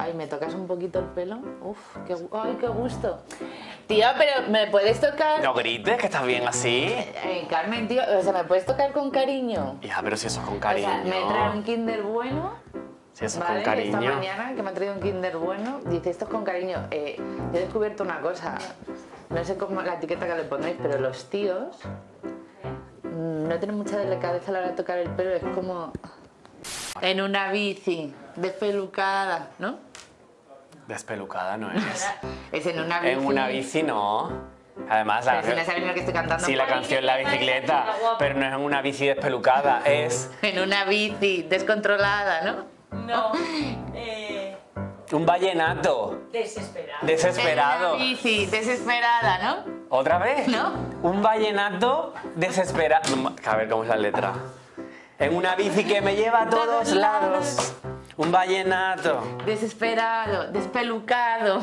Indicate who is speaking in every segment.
Speaker 1: Ay, ¿me tocas un poquito el pelo? Uf, ay, qué gusto. Tío, pero ¿me puedes tocar?
Speaker 2: No grites, que estás bien así.
Speaker 1: Carmen, tío, o sea, ¿me puedes tocar con cariño?
Speaker 2: Hija, pero si eso es con cariño.
Speaker 1: O sea, me trae un Kinder bueno.
Speaker 2: Si eso es
Speaker 1: ¿vale?
Speaker 2: con cariño.
Speaker 1: Esta mañana que me ha traído un Kinder bueno, dice esto es con cariño. Yo he descubierto una cosa, no sé cómo la etiqueta que le pondréis, pero los tíos no tienen mucha delicadeza a la hora de tocar el pelo, es como en una bici, despelucada, ¿no?
Speaker 2: Despelucada no es.
Speaker 1: Es en una bici.
Speaker 2: En una bici no. Además, la
Speaker 1: Pero si no sabéis lo que estoy cantando.
Speaker 2: sí, la canción La Bicicleta, pero no es en una bici despelucada, es
Speaker 1: En una bici descontrolada, ¿no?
Speaker 3: No,
Speaker 2: un vallenato.
Speaker 3: desesperado.
Speaker 2: Desesperado.
Speaker 1: En una bici desesperada, ¿no?
Speaker 2: ¿Otra vez?
Speaker 1: ¿No?
Speaker 2: Un vallenato desesperado. A ver cómo es la letra. En una bici que me lleva a todos lados. Un vallenato.
Speaker 1: Desesperado, despelucado.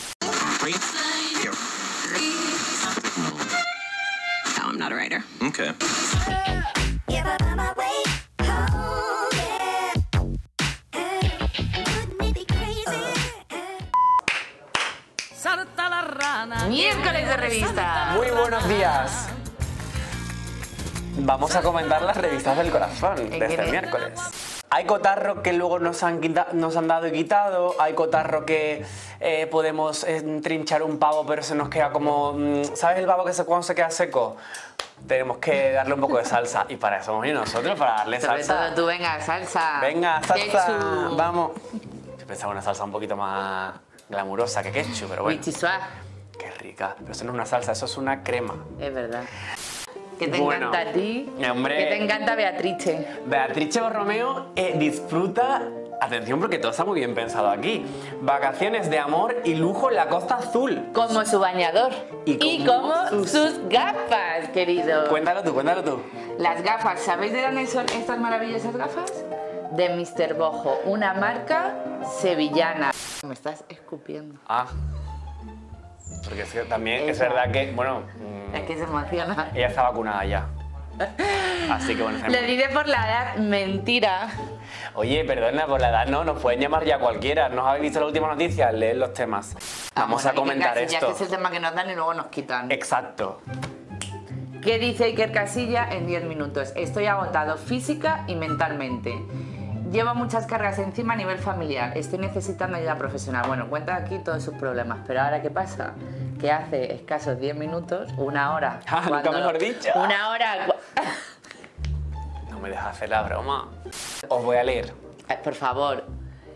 Speaker 4: No, I'm not a writer.
Speaker 5: Okay.
Speaker 3: Salta la rana.
Speaker 1: Miércoles de revista.
Speaker 2: Muy buenos días. Vamos a comentar las revistas del corazón de este miércoles. Hay cotarro que luego nos han dado y quitado, hay cotarro que podemos trinchar un pavo pero se nos queda como... ¿Sabes el pavo que cuando se queda seco? Tenemos que darle un poco de salsa y para eso vamos a ir nosotros, para darle
Speaker 1: Sobre
Speaker 2: salsa.
Speaker 1: todo tú, venga, salsa.
Speaker 2: Venga, salsa,
Speaker 1: Ketchup.
Speaker 2: vamos. Yo pensaba una salsa un poquito más glamurosa que ketchup, pero bueno.
Speaker 1: Vichysuaz.
Speaker 2: Qué rica, pero eso no es una salsa, eso es una crema.
Speaker 1: Es verdad. ¿Qué te
Speaker 2: Bueno,
Speaker 1: encanta a ti?
Speaker 2: hombre.
Speaker 1: ¿Qué te encanta Beatrice?
Speaker 2: Beatrice Borromeo disfruta, atención porque todo está muy bien pensado aquí, vacaciones de amor y lujo en la Costa Azul.
Speaker 1: Como su bañador.
Speaker 2: Y
Speaker 1: como
Speaker 2: como
Speaker 1: sus gafas, querido.
Speaker 2: Cuéntalo tú, cuéntalo tú.
Speaker 1: Las gafas, ¿sabéis de dónde son estas maravillosas gafas? De Mr. Bojo, una marca sevillana. Me estás escupiendo.
Speaker 2: Ah, porque es que también es
Speaker 1: Esa.
Speaker 2: verdad que, bueno,
Speaker 1: Es que se emociona.
Speaker 2: ella está vacunada ya. Así que bueno,
Speaker 1: Le dice por la edad, mentira.
Speaker 2: Oye, perdona, por la edad no, nos pueden llamar ya cualquiera. ¿No habéis visto la última noticia? Leed los temas. Vamos a comentar
Speaker 1: Ya
Speaker 2: esto.
Speaker 1: que es el tema que nos dan y luego nos quitan.
Speaker 2: Exacto.
Speaker 1: ¿Qué dice Iker Casilla en 10 minutos? Estoy agotado física y mentalmente. Llevo muchas cargas encima a nivel familiar. Estoy necesitando ayuda profesional. Bueno, cuenta aquí todos sus problemas. Pero ahora, ¿qué pasa? Que hace escasos 10 minutos, una hora...
Speaker 2: Nunca mejor dicho.
Speaker 1: Una hora...
Speaker 2: No me dejas hacer la broma. Os voy a leer.
Speaker 1: Por favor.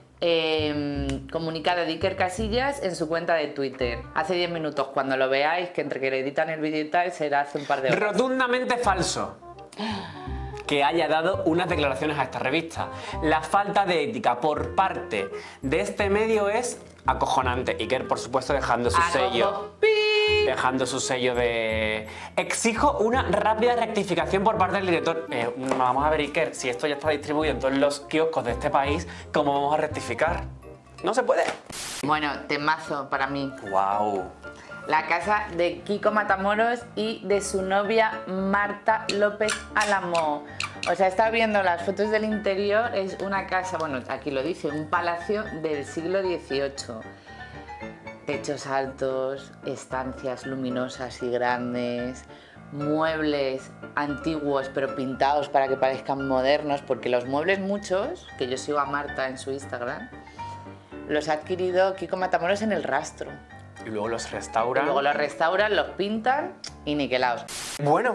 Speaker 1: Comunicado de Iker Casillas en su cuenta de Twitter. Hace 10 minutos, cuando lo veáis, que entre que le editan el vídeo y tal, será hace un par de horas.
Speaker 2: Rotundamente falso que haya dado unas declaraciones a esta revista. La falta de ética por parte de este medio es acojonante. Iker, por supuesto, dejando su sello. Dejando su sello de... Exijo una rápida rectificación por parte del director. Vamos a ver, Iker, si esto ya está distribuido en todos los kioscos de este país, ¿cómo vamos a rectificar? No se puede.
Speaker 1: Bueno, temazo para mí.
Speaker 2: Wow.
Speaker 1: La casa de Kiko Matamoros y de su novia Marta López Álamo. O sea, estaba viendo las fotos del interior, es una casa, bueno, aquí lo dice, un palacio del siglo XVIII. Techos altos, estancias luminosas y grandes, muebles antiguos pero pintados para que parezcan modernos, porque los muebles muchos, que yo sigo a Marta en su Instagram, los ha adquirido Kiko Matamoros en El Rastro.
Speaker 2: Y luego los restauran.
Speaker 1: Luego los restauran, los pintan y niquelados.
Speaker 2: Bueno.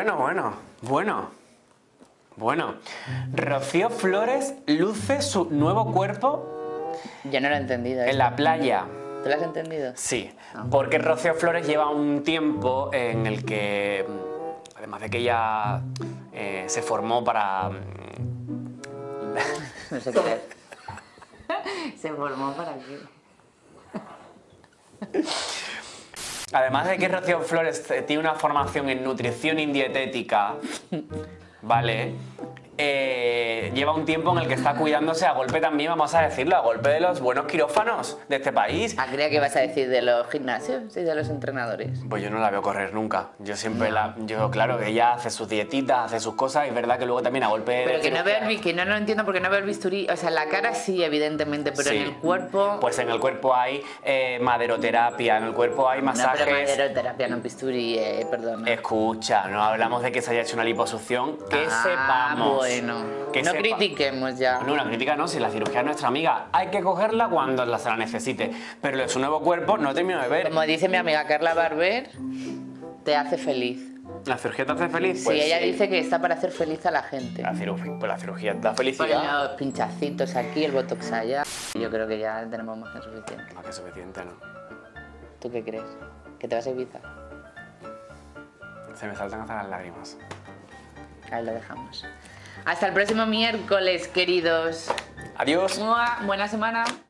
Speaker 2: Rocío Flores luce su nuevo cuerpo
Speaker 1: Yo no lo he entendido.
Speaker 2: en la playa.
Speaker 1: ¿Tú lo has entendido?
Speaker 2: Sí, porque Rocío Flores lleva un tiempo en el que, además de que ella se formó para...
Speaker 1: No sé qué es. Se formó para qué.
Speaker 2: Además de que Rocío Flores tiene una formación en nutrición y dietética, ¿vale? lleva un tiempo en el que está cuidándose a golpe también, vamos a decirlo, a golpe de los buenos quirófanos de este país.
Speaker 1: Ah, creía que ibas a decir de los gimnasios y de los entrenadores.
Speaker 2: Pues yo no la veo correr nunca. Yo siempre claro, que ella hace sus dietitas, hace sus cosas, y es verdad que luego también a golpe
Speaker 1: Pero
Speaker 2: de
Speaker 1: que no veo
Speaker 2: cirugía-
Speaker 1: que no lo entiendo porque no veo el bisturí. O sea, en la cara sí, evidentemente, pero
Speaker 2: Sí.
Speaker 1: en el cuerpo...
Speaker 2: Pues en el cuerpo hay maderoterapia, en el cuerpo hay
Speaker 1: No, pero
Speaker 2: masajes.
Speaker 1: maderoterapia, no bisturí, perdona.
Speaker 2: Escucha, no hablamos de que se haya hecho una liposucción, que sepamos.
Speaker 1: Bueno.
Speaker 2: Que
Speaker 1: No
Speaker 2: sepa-
Speaker 1: critiquemos ya.
Speaker 2: No, una crítica no, si la cirugía es nuestra amiga, hay que cogerla cuando se la necesite. Pero lo de su nuevo cuerpo no termino de ver.
Speaker 1: Como dice mi amiga Carla Barber, te hace feliz.
Speaker 2: ¿La cirugía te hace feliz?
Speaker 1: Sí, ella dice que está para hacer feliz a la gente.
Speaker 2: Pues la cirugía da
Speaker 1: Ponen
Speaker 2: felicidad.
Speaker 1: los pinchacitos aquí, el botox allá. Yo creo que ya tenemos más que suficiente.
Speaker 2: Más que suficiente, ¿no?
Speaker 1: ¿Tú qué crees? ¿Que te vas a Ibiza?
Speaker 2: Se me saltan hasta las lágrimas.
Speaker 1: Ahí lo dejamos. Hasta el próximo miércoles, queridos.
Speaker 2: Adiós.
Speaker 1: ¡Mua! Buena semana.